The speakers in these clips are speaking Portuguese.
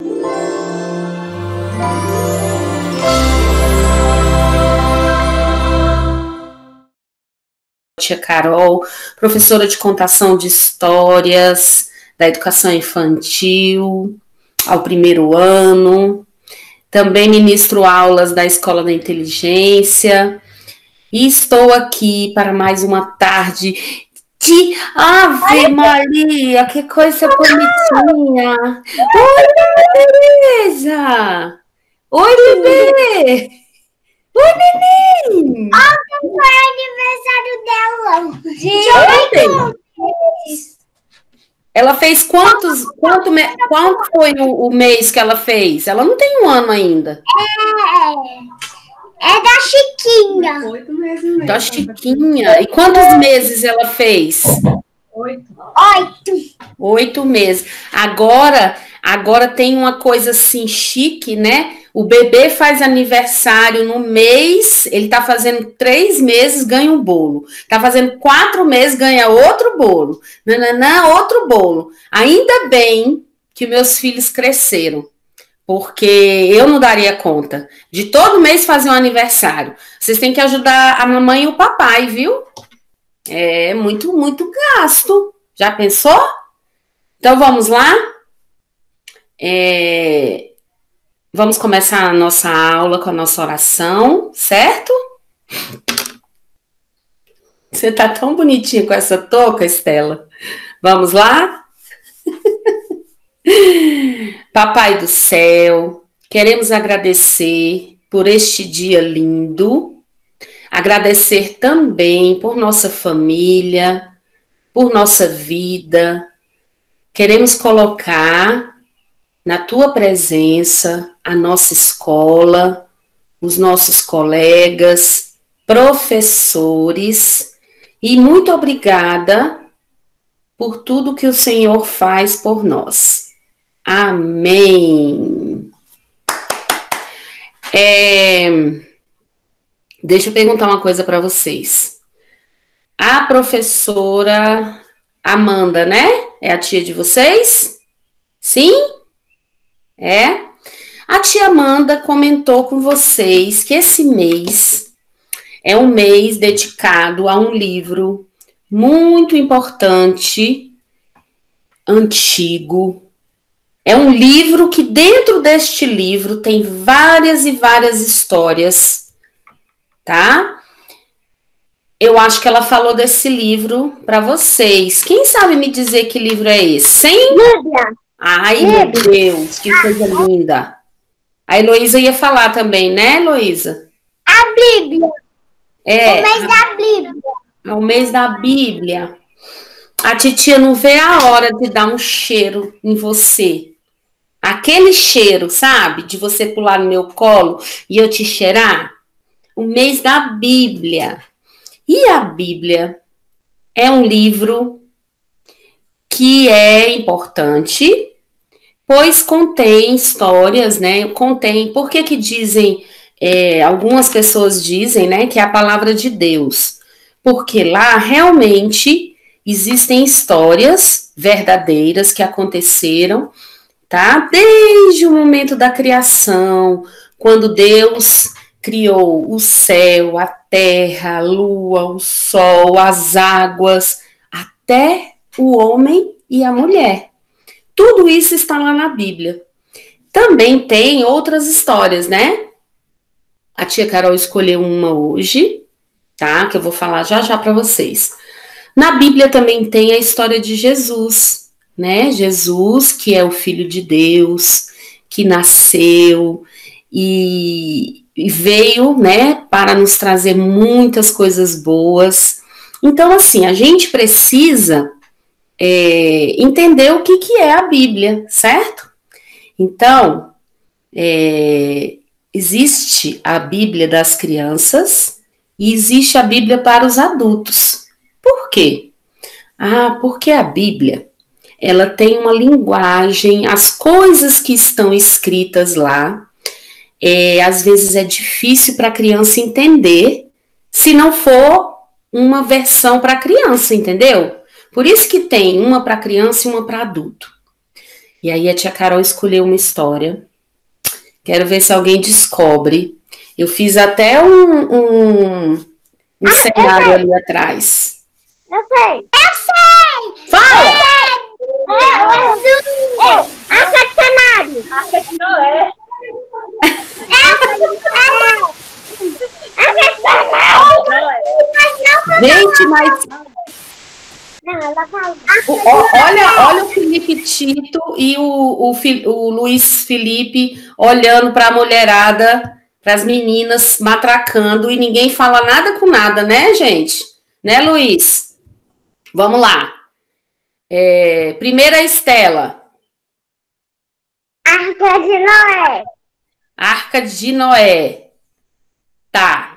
Tia Carol, professora de contação de histórias, da educação infantil, ao primeiro ano. Também ministro aulas da Escola da Inteligência. E estou aqui para mais uma tarde de Ave Maria, que coisa bonitinha. Oi, Tereza. Oi, bebê. Oi, neném. Foi aniversário dela. Gente, ela fez quanto foi o mês que ela fez? Ela não tem um ano ainda. É da Chiquinha. 8 meses mesmo. Da Chiquinha. E quantos meses ela fez? 8. 8 meses. Agora tem uma coisa assim chique, né? O bebê faz aniversário no mês, ele tá fazendo 3 meses, ganha um bolo. Tá fazendo 4 meses, ganha outro bolo. Nananã, outro bolo. Ainda bem que meus filhos cresceram, porque eu não daria conta de todo mês fazer um aniversário. Vocês têm que ajudar a mamãe e o papai, viu? É muito, muito gasto. Já pensou? Então vamos lá? Vamos começar a nossa aula com a nossa oração, certo? Você tá tão bonitinha com essa touca, Estela. Vamos lá? Papai do céu, queremos agradecer por este dia lindo, agradecer também por nossa família, por nossa vida. Queremos colocar na tua presença a nossa escola, os nossos colegas, professores, e muito obrigada por tudo que o Senhor faz por nós. Amém. Deixa eu perguntar uma coisa para vocês. A professora Amanda, né? É a tia de vocês? Sim? A tia Amanda comentou com vocês que esse mês é um mês dedicado a um livro muito importante, antigo. É um livro que dentro deste livro tem várias e várias histórias, tá? Eu acho que ela falou desse livro para vocês. Quem sabe me dizer que livro é esse? Sim? Bíblia. Ai, meu Deus, que coisa linda. A Heloísa ia falar também, né, Heloísa? A Bíblia. É. O mês da Bíblia. É o mês da Bíblia. A titia não vê a hora de dar um cheiro em você. Aquele cheiro, sabe? De você pular no meu colo e eu te cheirar. O mês da Bíblia. E a Bíblia é um livro que é importante, pois contém histórias, né? Por que dizem, algumas pessoas dizem, né, que é a palavra de Deus? Porque lá realmente existem histórias verdadeiras que aconteceram, tá? Desde o momento da criação, quando Deus criou o céu, a terra, a lua, o sol, as águas, até o homem e a mulher. Tudo isso está lá na Bíblia. Também tem outras histórias, né? A tia Carol escolheu uma hoje, tá? Que eu vou falar já já para vocês. Na Bíblia também tem a história de Jesus, né? Jesus, que é o Filho de Deus, que nasceu e veio, né, para nos trazer muitas coisas boas. Então, assim, a gente precisa entender o que é a Bíblia, certo? Então, existe a Bíblia das crianças e existe a Bíblia para os adultos. Por quê? Porque a Bíblia, ela tem uma linguagem, as coisas que estão escritas lá, às vezes é difícil para a criança entender, se não for uma versão para criança, entendeu? Por isso que tem uma para criança e uma para adulto. E aí a tia Carol escolheu uma história. Quero ver se alguém descobre. Eu fiz até um cenário ali atrás. Eu sei. Fala! Arca de cenário. Arca de Noé. Gente, mas Não, ela fala. olha o Felipe Tito e o Luiz Felipe olhando para a mulherada, para as meninas, matracando, e ninguém fala nada com nada, né, gente? Né, Luiz? Vamos lá. Primeira Estela. Arca de Noé. Arca de Noé. Tá.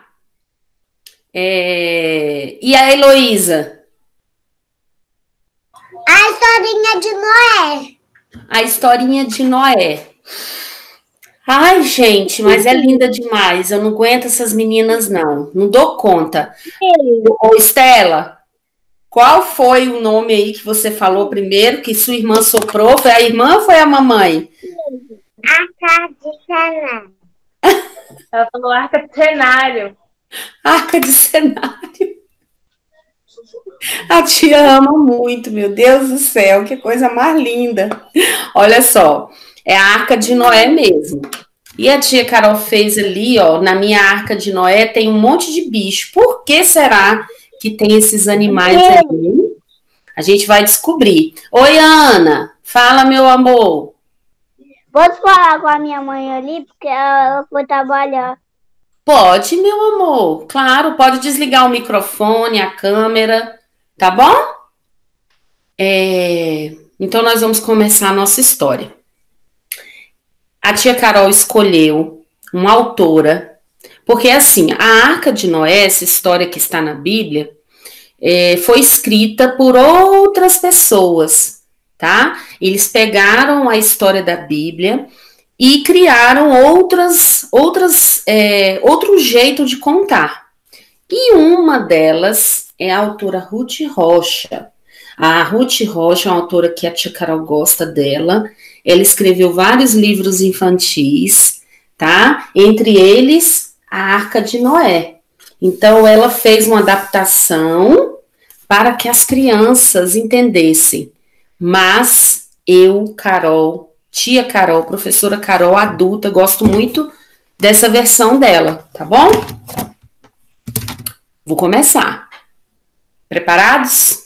E a Heloísa? A historinha de Noé. A historinha de Noé. Ai, gente, mas é linda demais. Eu não aguento essas meninas, não. Não dou conta. Ô, Estela, qual foi o nome aí que você falou primeiro, que sua irmã soprou? Foi a irmã ou foi a mamãe? Arca de cenário. Ela falou arca de cenário. Arca de cenário. A tia ama muito, meu Deus do céu, que coisa mais linda. Olha só, é a Arca de Noé mesmo. E a tia Carol fez ali, ó, na minha Arca de Noé tem um monte de bicho. Por que será que tem esses animais ali? A gente vai descobrir. Oi, Ana, fala, meu amor. Posso falar com a minha mãe ali, porque ela foi trabalhar. Pode, meu amor. Claro, pode desligar o microfone, a câmera, tá bom? Então nós vamos começar a nossa história. A tia Carol escolheu uma autora, porque assim, a Arca de Noé, essa história que está na Bíblia, foi escrita por outras pessoas, tá? Eles pegaram a história da Bíblia e criaram outro jeito de contar. E uma delas é a autora Ruth Rocha. A Ruth Rocha é uma autora que a tia Carol gosta dela. Ela escreveu vários livros infantis, tá? Entre eles, a Arca de Noé. Então, ela fez uma adaptação para que as crianças entendessem. Mas eu, Carol, tia Carol, professora Carol, adulta, gosto muito dessa versão dela, tá bom? Vou começar. Preparados?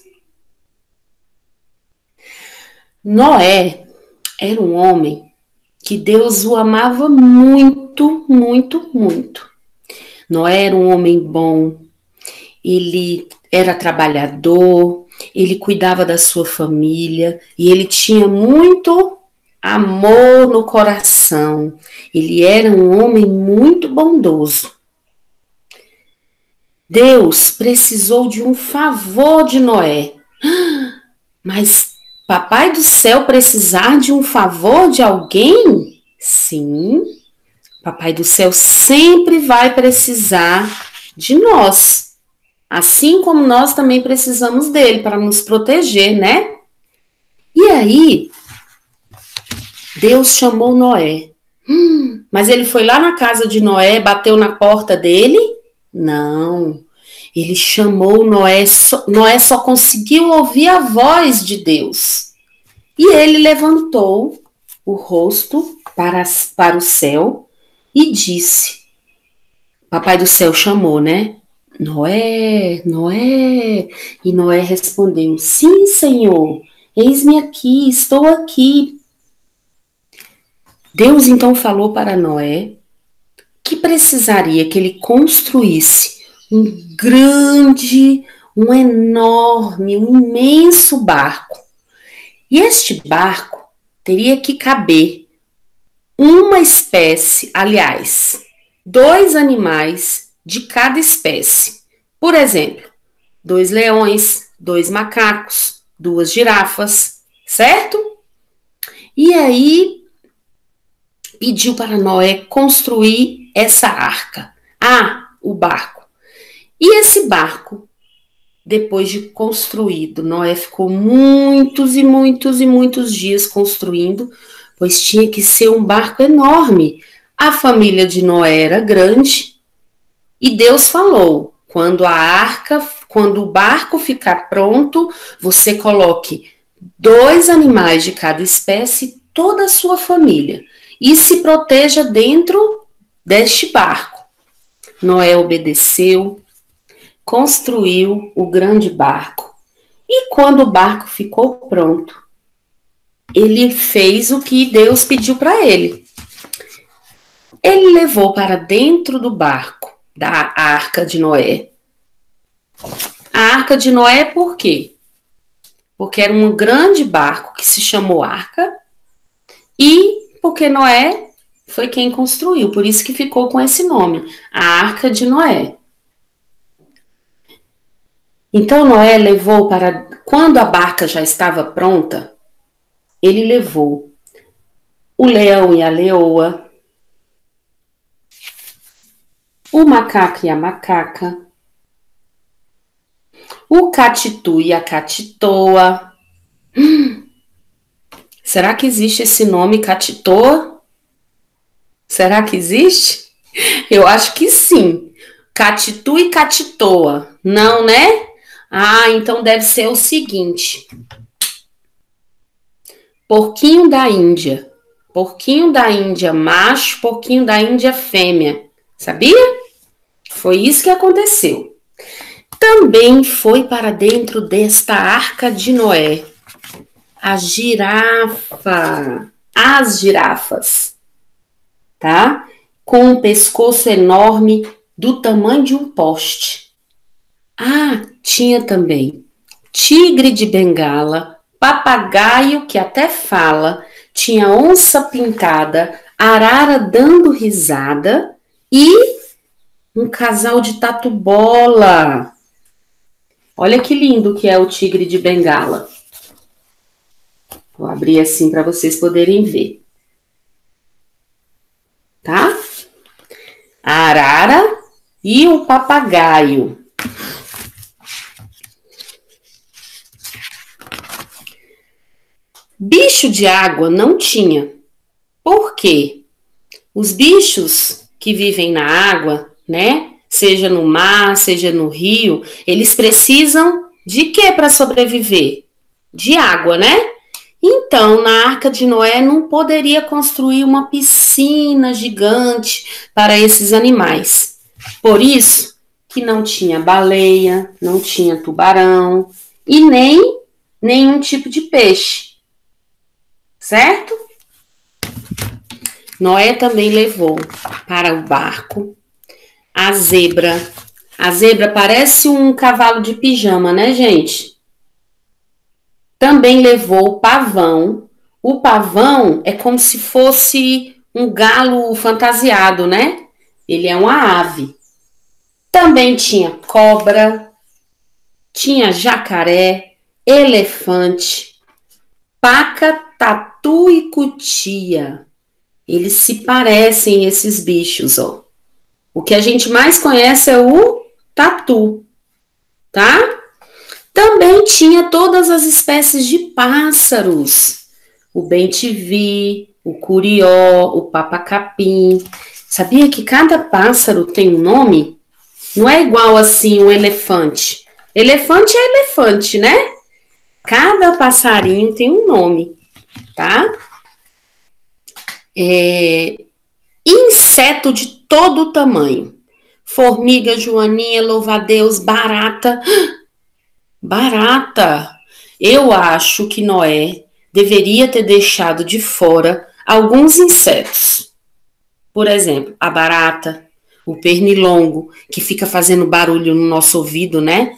Noé era um homem que Deus o amava muito, muito, muito. Noé era um homem bom, ele era trabalhador, ele cuidava da sua família e ele tinha muito amor no coração. Ele era um homem muito bondoso. Deus precisou de um favor de Noé. Mas Papai do Céu precisar de um favor de alguém? Sim. Papai do Céu sempre vai precisar de nós. Assim como nós também precisamos dele para nos proteger, né? E aí, Deus chamou Noé. Mas ele foi lá na casa de Noé, bateu na porta dele? Não. Ele chamou Noé, Noé só conseguiu ouvir a voz de Deus. E ele levantou o rosto para o céu e disse, Papai do Céu chamou, né? Noé, Noé. E Noé respondeu, sim, Senhor, eis-me aqui, estou aqui. Deus então falou para Noé que precisaria que ele construísse um grande, um enorme, um imenso barco. E este barco teria que caber uma espécie, aliás, 2 animais de cada espécie. Por exemplo, 2 leões, 2 macacos, 2 girafas, certo? E aí pediu para Noé construir essa arca. O barco. E esse barco depois de construído. Noé ficou muitos e muitos e muitos dias construindo, pois tinha que ser um barco enorme. A família de Noé era grande e Deus falou: quando o barco ficar pronto, você coloque 2 animais de cada espécie, toda a sua família, e se proteja dentro deste barco. Noé obedeceu, construiu o grande barco. E quando o barco ficou pronto, ele fez o que Deus pediu para ele. Ele levou para dentro do barco, da Arca de Noé. A Arca de Noé por quê? Porque era um grande barco que se chamou Arca e porque Noé foi quem construiu, por isso que ficou com esse nome, a Arca de Noé. Então Noé levou para... Quando a barca já estava pronta, ele levou o leão e a leoa, o macaco e a macaca, o catitu e a catitoa. Será que existe esse nome, catitoa? Será que existe? Eu acho que sim. Catitu e catitoa. Não, né? Ah, então deve ser o seguinte. Porquinho da Índia. Porquinho da Índia macho, porquinho da Índia fêmea. Sabia? Foi isso que aconteceu. Também foi para dentro desta Arca de Noé a girafa, as girafas, tá? Com um pescoço enorme do tamanho de um poste. Ah, tinha também tigre de Bengala, papagaio que até fala, tinha onça pintada, arara dando risada e um casal de tatu-bola. Olha que lindo que é o tigre de Bengala. Vou abrir assim para vocês poderem ver. Tá? A arara e o papagaio. Bicho de água não tinha. Por quê? Os bichos que vivem na água, né? Seja no mar, seja no rio, eles precisam de quê para sobreviver? De água, né? Então, na Arca de Noé não poderia construir uma piscina gigante para esses animais. Por isso que não tinha baleia, não tinha tubarão e nem nenhum tipo de peixe. Certo? Noé também levou para o barco a zebra. A zebra parece um cavalo de pijama, né, gente? Também levou o pavão. O pavão é como se fosse um galo fantasiado, né? Ele é uma ave. Também tinha cobra, tinha jacaré, elefante, paca, tatu e cutia. Eles se parecem, esses bichos, ó. O que a gente mais conhece é o tatu, tá? Também tinha todas as espécies de pássaros. O bem-te-vi, o curió, o papacapim. Sabia que cada pássaro tem um nome? Não é igual assim um elefante. Elefante é elefante, né? Cada passarinho tem um nome, tá? Inseto de todo tamanho. Formiga, joaninha, louva-a-Deus, barata. Barata! Eu acho que Noé deveria ter deixado de fora alguns insetos. Por exemplo, a barata, o pernilongo, que fica fazendo barulho no nosso ouvido, né?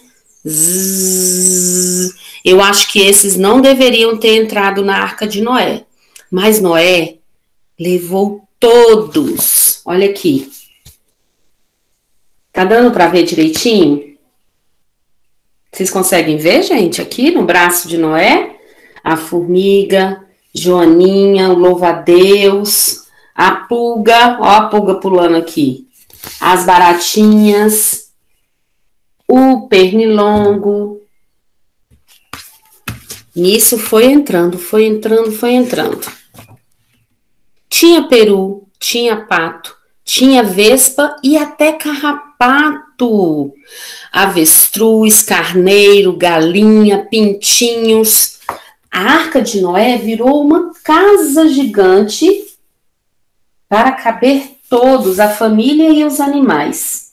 Zzz. Eu acho que esses não deveriam ter entrado na Arca de Noé. Mas Noé levou todos. Olha aqui. Tá dando para ver direitinho? Vocês conseguem ver, gente, aqui no braço de Noé? A formiga, Joaninha, o louva-a-Deus, a pulga, ó a pulga pulando aqui. As baratinhas, o pernilongo. Nisso foi entrando. Tinha peru, tinha pato, tinha vespa e até carrapato. Avestruz, carneiro, galinha, pintinhos. A Arca de Noé virou uma casa gigante para caber todos, a família e os animais.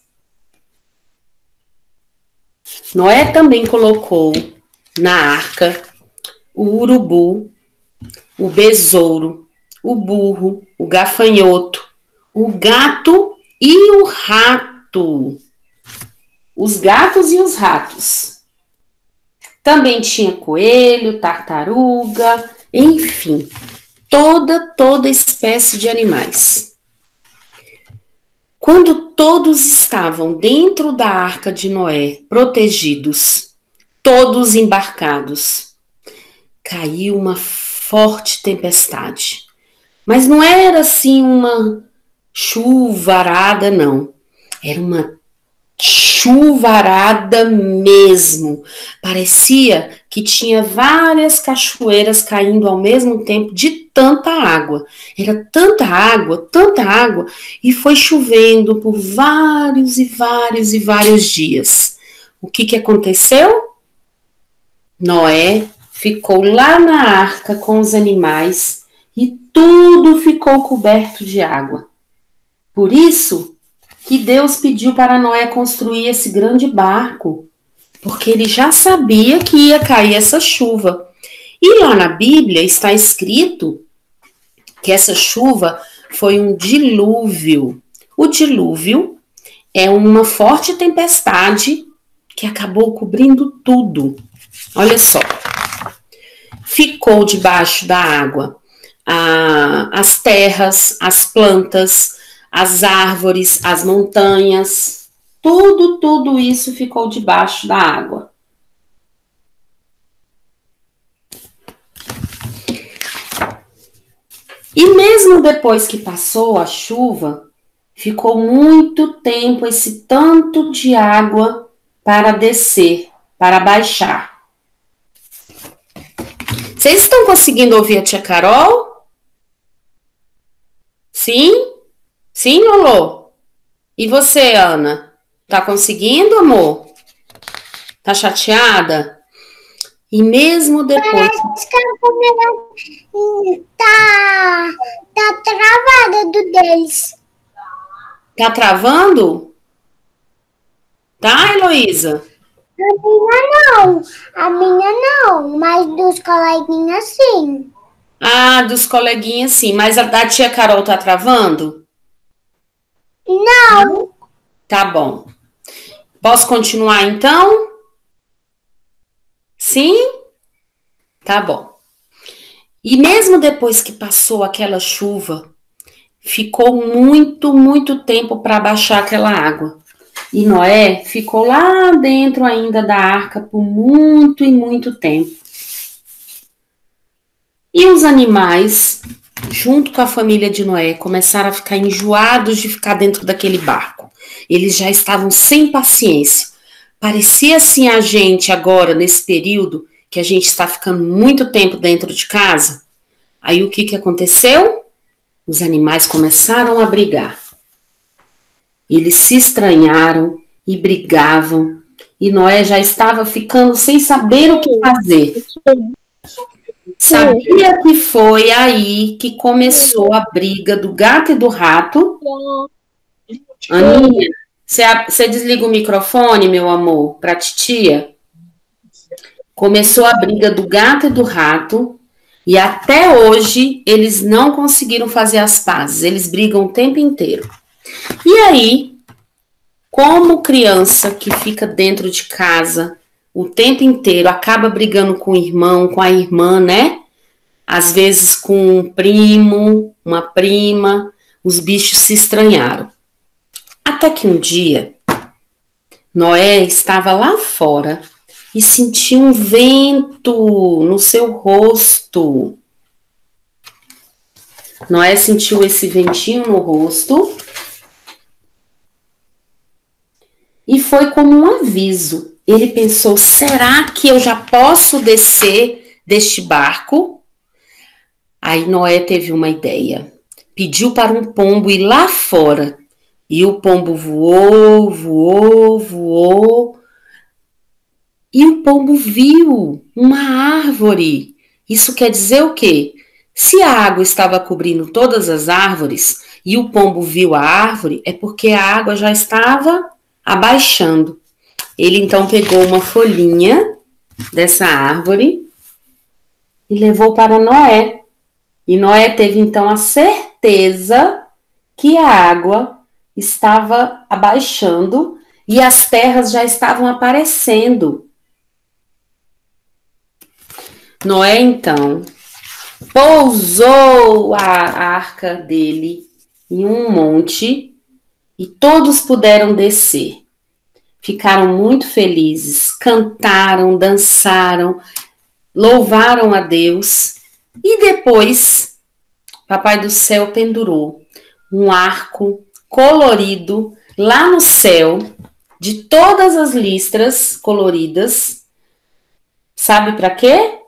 Noé também colocou na arca o urubu, o besouro, o burro, o gafanhoto, o gato e o rato. Os gatos e os ratos. Também tinha coelho, tartaruga, enfim, toda espécie de animais. Quando todos estavam dentro da Arca de Noé, protegidos, todos embarcados, caiu uma forte tempestade. Mas não era assim uma chuvarada, não. Era uma chuvarada mesmo. Parecia que tinha várias cachoeiras caindo ao mesmo tempo de tanta água. Era tanta água, e foi chovendo por vários dias. O que aconteceu? Noé ficou lá na arca com os animais e tudo ficou coberto de água. Por isso que Deus pediu para Noé construir esse grande barco, porque ele já sabia que ia cair essa chuva. E lá na Bíblia está escrito que essa chuva foi um dilúvio. O dilúvio é uma forte tempestade que acabou cobrindo tudo. Olha só. Ficou debaixo da água as terras, as plantas, as árvores, as montanhas, tudo isso ficou debaixo da água. E mesmo depois que passou a chuva, ficou muito tempo esse tanto de água para descer, para baixar. Vocês estão conseguindo ouvir a tia Carol? Sim? Sim, Lolo? E você, Ana? Tá conseguindo, amor? Tá chateada? E mesmo depois... Parece que a câmera tá travada do deles. Tá travando? Tá, Heloísa? A minha não, mas dos coleguinhas sim. Ah, dos coleguinhas sim, mas a da tia Carol tá travando? Não. Tá bom. Posso continuar então? Sim? Tá bom. E mesmo depois que passou aquela chuva, ficou muito tempo para baixar aquela água. E Noé ficou lá dentro ainda da arca por muito tempo. E os animais, junto com a família de Noé, começaram a ficar enjoados de ficar dentro daquele barco. Eles já estavam sem paciência. Parecia assim a gente agora, nesse período, que a gente está ficando muito tempo dentro de casa. Aí o que aconteceu? Os animais começaram a brigar. Eles se estranharam e brigavam. E Noé já estava ficando sem saber o que fazer. Sabia que foi aí que começou a briga do gato e do rato? Aninha, você desliga o microfone, meu amor, para a titia? Começou a briga do gato e do rato. E até hoje eles não conseguiram fazer as pazes. Eles brigam o tempo inteiro. E aí, como criança que fica dentro de casa o tempo inteiro, acaba brigando com o irmão, com a irmã, né? Às vezes com um primo, uma prima, os bichos se estranharam. Até que um dia, Noé estava lá fora e sentiu um vento no seu rosto. Noé sentiu esse ventinho no rosto e foi como um aviso. Ele pensou, será que eu já posso descer deste barco? Aí Noé teve uma ideia. Pediu para um pombo ir lá fora. E o pombo voou, voou, voou. E o pombo viu uma árvore. Isso quer dizer o quê? Se a água estava cobrindo todas as árvores e o pombo viu a árvore, é porque a água já estava abaixando. Ele então pegou uma folhinha dessa árvore e levou para Noé. E Noé teve então a certeza que a água estava abaixando e as terras já estavam aparecendo. Noé então pousou a arca dele em um monte e todos puderam descer. Ficaram muito felizes, cantaram, dançaram, louvaram a Deus e depois Papai do Céu pendurou um arco colorido lá no céu de todas as listras coloridas. Sabe para quê?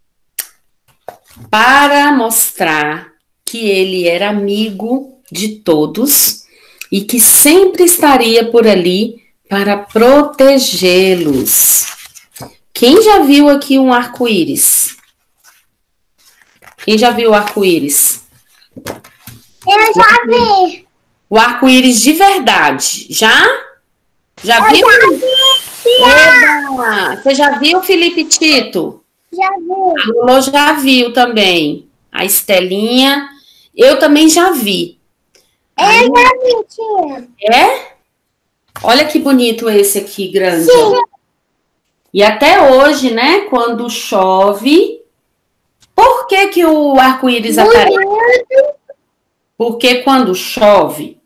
Para mostrar que ele era amigo de todos e que sempre estaria por ali para protegê-los. Quem já viu aqui um arco-íris? Quem já viu o arco-íris? Eu já vi. O arco-íris de verdade. Já? Já viu? Já vi. Eba! Você já viu, Felipe Tito? Já vi. A Lolo já viu também. A Estelinha. Eu também já vi. Eu já vi, tia. É? Olha que bonito esse aqui, grande. Sim. E até hoje, né, quando chove... Por que que o arco-íris aparece? Porque quando chove...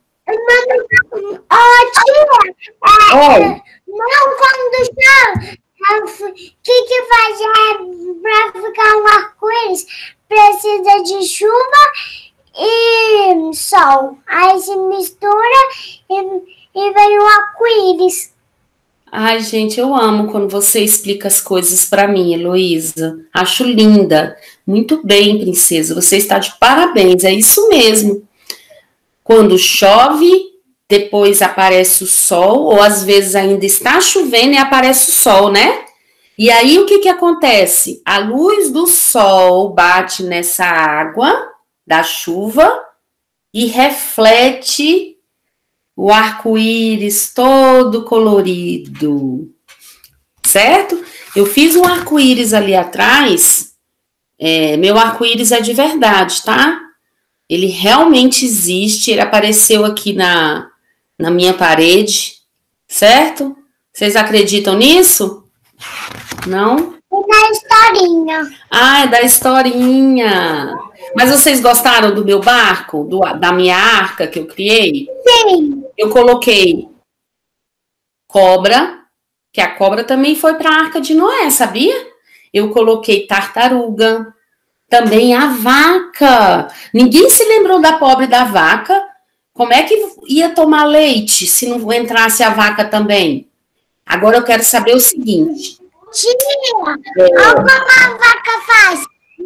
Oi. Não, quando chove, o que fazer para ficar um arco-íris? Precisa de chuva e sol. Aí se mistura e vem o arco-íris. Ai, gente, eu amo quando você explica as coisas para mim, Heloísa. Acho linda. Muito bem, princesa. Você está de parabéns. É isso mesmo. Quando chove, depois aparece o sol, ou às vezes ainda está chovendo e aparece o sol, né? E aí o que acontece? A luz do sol bate nessa água da chuva e reflete o arco-íris todo colorido, certo? Eu fiz um arco-íris ali atrás, meu arco-íris é de verdade, tá? Ele realmente existe, ele apareceu aqui na minha parede, certo? Vocês acreditam nisso? Não? E na historinha. Ah, é da historinha. Mas vocês gostaram do meu barco? Da minha arca que eu criei? Sim. Eu coloquei cobra, que a cobra também foi para a Arca de Noé, sabia? Eu coloquei tartaruga, também a vaca. Ninguém se lembrou da pobre da vaca. Como é que ia tomar leite se não entrasse a vaca também? Agora eu quero saber o seguinte. Tia, olha como a vaca faz.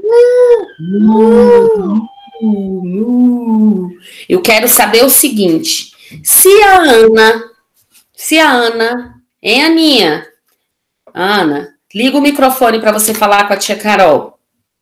Eu quero saber o seguinte. Se a Ana, hein, Aninha? Ana, liga o microfone para você falar com a tia Carol.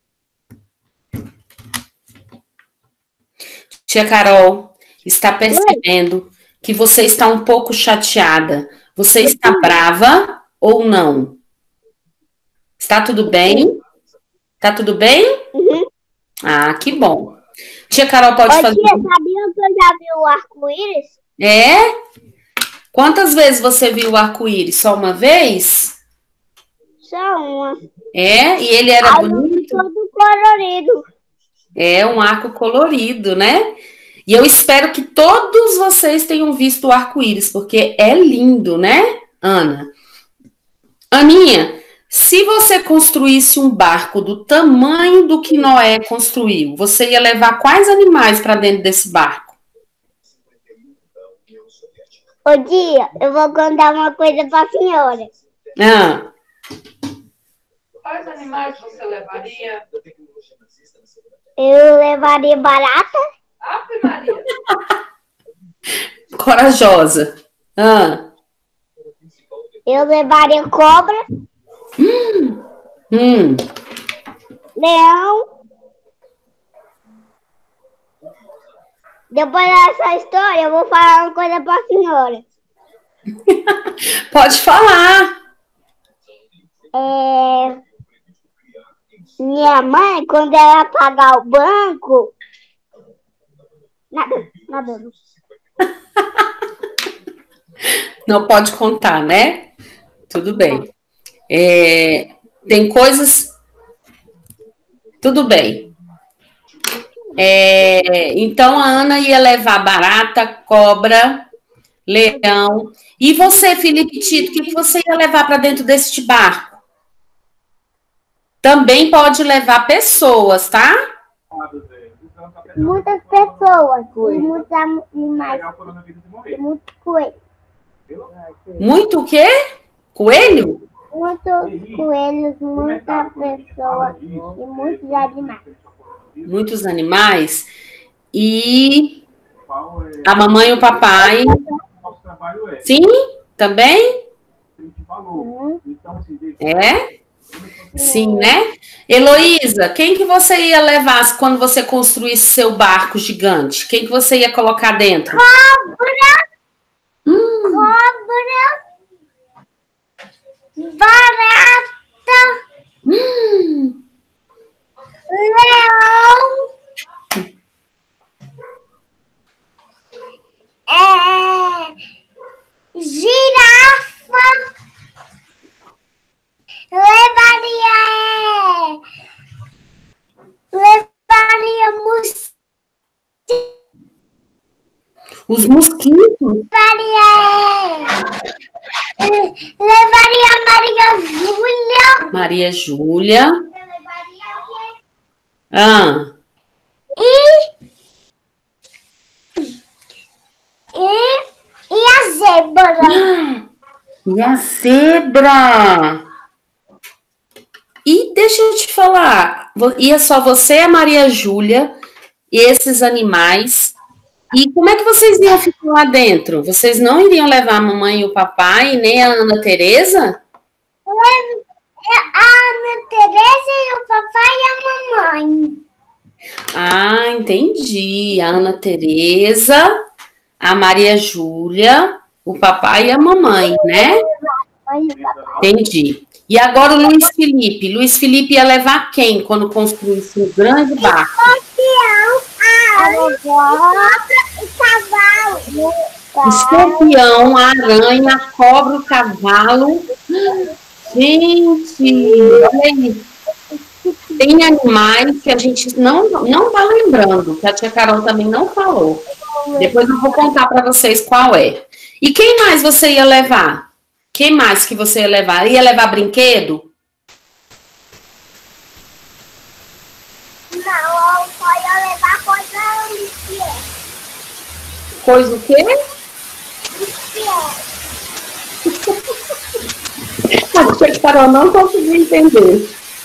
Tia Carol, está percebendo que você está um pouco chateada. Você está brava ou não? Está tudo bem? Está tudo bem? Uhum. Ah, que bom. Tia Carol pode fazer... Tia, sabia que eu já vi o arco-íris? É? Quantas vezes você viu o arco-íris? Só uma vez? Só uma. É? E ele era bonito? Todo colorido. É, um arco colorido, né? E eu espero que todos vocês tenham visto o arco-íris, porque é lindo, né, Ana? Aninha, se você construísse um barco do tamanho do que Noé construiu, você ia levar quais animais para dentro desse barco? Ô dia, eu vou contar uma coisa pra senhora. Ah, Quais animais você levaria? Eu levaria barata, Ave Maria. corajosa. Ah, eu levaria cobra, leão. Depois dessa história, eu vou falar uma coisa pra senhora. pode falar. Minha mãe, quando ela pagar o banco... Nada. Não pode contar, né? Tudo bem. Tem coisas. Tudo bem. Então a Ana ia levar barata, cobra, leão. E você, Felipe Tito, o que você ia levar para dentro deste barco? Também pode levar pessoas, tá? Muitas pessoas, e muitos animais, e muitos coelhos. Muito o quê? Coelho? Muitos coelhos, muitas pessoas e muitos animais. Muitos animais. E a mamãe e o papai. Sim? Também? É? Sim, né? Heloísa, quem que você ia levar quando você construísse seu barco gigante? Quem que você ia colocar dentro? Cobra, barata, leão, girafa, levaria Os mosquitos. levaria Maria Júlia. Maria Júlia. Ah, E a zebra. e a zebra. E deixa eu te falar, ia só você, a Maria Júlia, e esses animais. E como é que vocês iam ficar lá dentro? Vocês não iriam levar a mamãe e o papai, nem a Ana Teresa? A Ana Teresa e o papai e a mamãe. Ah, entendi. A Ana Teresa, a Maria Júlia, o papai e a mamãe, né? Entendi. E agora o Luiz Felipe. Luiz Felipe ia levar quem quando construísse um grande barco? Escorpião, a aranha, a cobra, o cavalo. Gente, olha aí. Tem animais que a gente não tá lembrando, que a tia Carol também não falou. Depois eu vou contar para vocês qual é. E quem mais você ia levar? Quem mais que você ia levar? Ia levar brinquedo? Não, só ia levar coisa Coisa o quê? A tia Carol não conseguiu entender.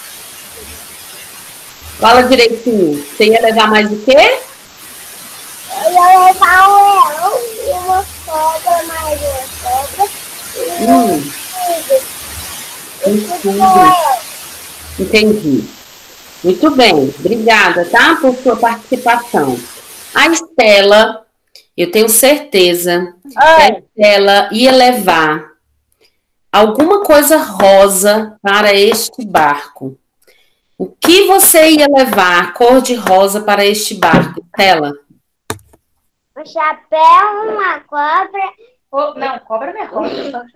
Fala direitinho. Você ia levar mais o quê? Eu ia levar um leão e uma cobra, mais uma cobra. Entendi. Muito bem. Obrigada, tá? Por sua participação. A Estela, eu tenho certeza que a Estela ia levar alguma coisa rosa para este barco. O que você ia levar cor de rosa para este barco, Estela? Um chapéu, uma cobra. Não, cobra não é rosa.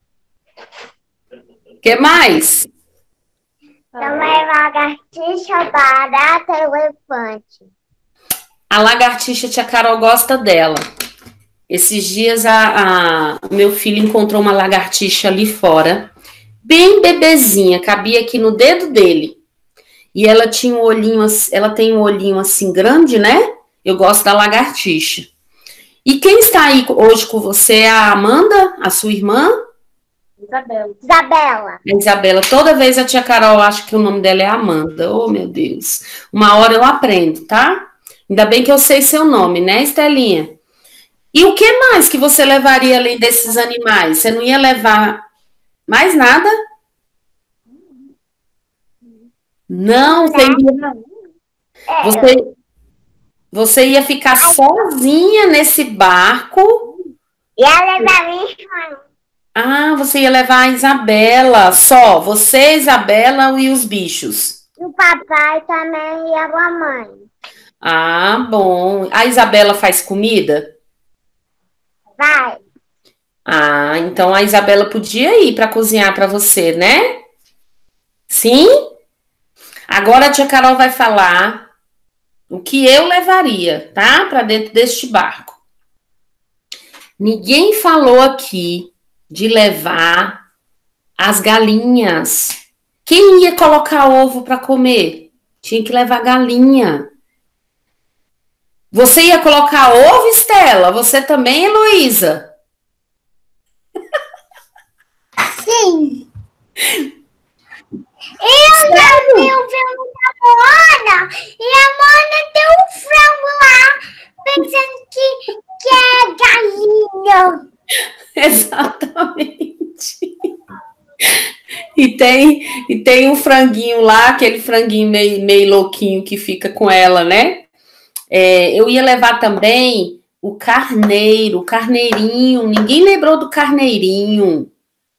O que mais? Também lagartixa, barata e elefante. A lagartixa, tia Carol gosta dela. Esses dias meu filho encontrou uma lagartixa ali fora, bem bebezinha, cabia aqui no dedo dele. E ela tinha ela tem um olhinho assim grande, né? Eu gosto da lagartixa. E quem está aí hoje com você é a Amanda, a sua irmã? Isabela. Isabela. A Isabela. Toda vez a tia Carol acha que o nome dela é Amanda. Oh, meu Deus. Uma hora eu aprendo, tá? Ainda bem que eu sei seu nome, né, Estelinha? E o que mais que você levaria além desses animais? Você não ia levar mais nada? Não, você ia ficar sozinha nesse barco. E ela levar minha irmã. Ah, você ia levar a Isabela, só você, Isabela e os bichos. E o papai também e a mamãe. Ah, bom. A Isabela faz comida? Vai. Ah, então a Isabela podia ir para cozinhar para você, né? Sim? Agora a tia Carol vai falar o que eu levaria, tá? Para dentro deste barco. Ninguém falou aqui de levar as galinhas. Quem ia colocar ovo para comer? Tinha que levar galinha. Você ia colocar ovo, Estela? Você também, Heloísa? Sim. Eu já vi o filme da Moana e a Moana tem um frango lá pensando que é galinha. Exatamente. E tem um franguinho lá, aquele franguinho meio louquinho que fica com ela, né? Eu ia levar também o carneiro, o carneirinho. Ninguém lembrou do carneirinho.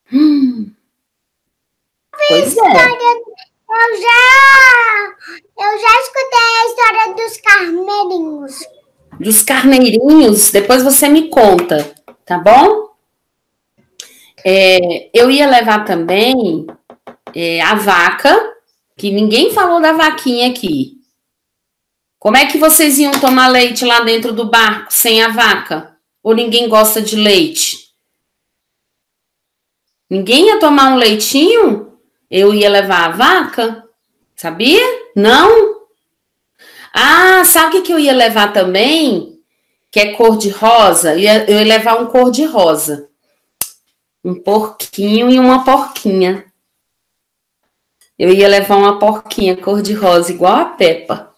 Pois é. Eu já escutei a história dos carneirinhos. Dos carneirinhos, depois você me conta, tá bom? Eu ia levar também a vaca, que ninguém falou da vaquinha aqui. Como é que vocês iam tomar leite lá dentro do barco sem a vaca? Ou ninguém gosta de leite? Ninguém ia tomar um leitinho? Eu ia levar a vaca? Sabia? Não? Ah, sabe o que eu ia levar também? Que é cor de rosa? Eu ia levar um cor de rosa. Um porquinho e uma porquinha. Eu ia levar uma porquinha cor de rosa, igual a Peppa.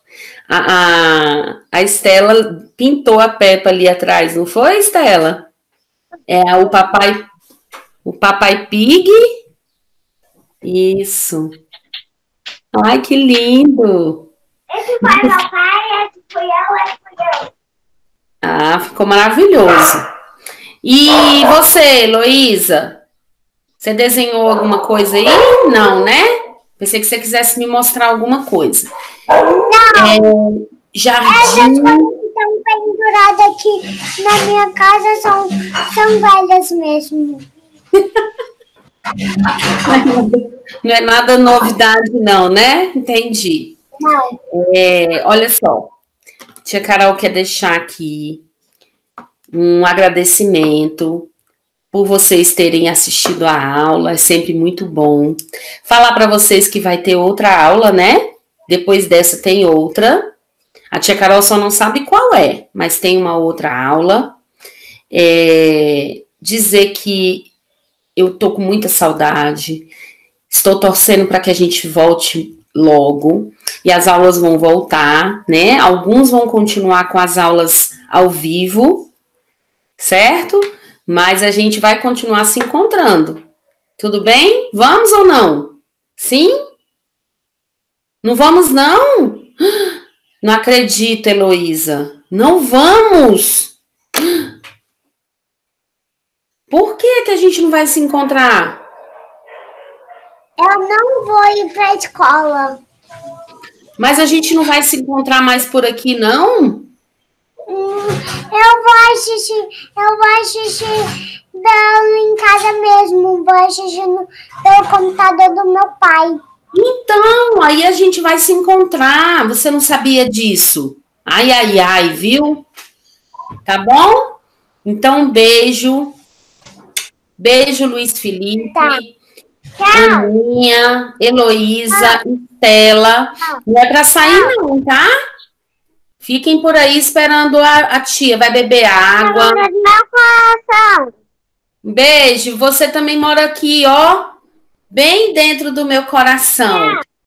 A Estela pintou a Peppa ali atrás, não foi, Estela? O papai Pig. Isso. Ai, que lindo. Esse foi meu pai, esse fui eu. Ah, ficou maravilhoso. E você, Heloísa? Você desenhou alguma coisa aí? Não, né? Pensei que você quisesse me mostrar alguma coisa. Não. Jardim. Essas coisas que estão penduradas aqui na minha casa são velhas mesmo. Não é nada novidade, não, né? Entendi. Não. Olha só. Tia Carol quer deixar aqui um agradecimento por vocês terem assistido a aula, é sempre muito bom. Falar para vocês que vai ter outra aula, né? Depois dessa tem outra. A tia Carol só não sabe qual é, mas tem uma outra aula. Dizer que eu tô com muita saudade, estou torcendo para que a gente volte logo, e as aulas vão voltar, né? Alguns vão continuar com as aulas ao vivo, certo? Mas a gente vai continuar se encontrando. Tudo bem? Vamos ou não? Sim? Não vamos, não? Não acredito, Heloísa. Não vamos! Por que a gente não vai se encontrar? Eu não vou ir para a escola. Mas a gente não vai se encontrar mais por aqui, não? Eu vou assistir em casa mesmo. Vou assistir pelo computador do meu pai. Então, aí a gente vai se encontrar. Você não sabia disso? Ai, ai, ai, viu? Tá bom? Então, um beijo. Beijo, Luiz Felipe. Tá. Aninha, Heloísa, Estela. Não é pra sair, não, tá? Fiquem por aí esperando a tia. Vai beber água. Mora no meu coração. Beijo. Você também mora aqui, ó. Bem dentro do meu coração.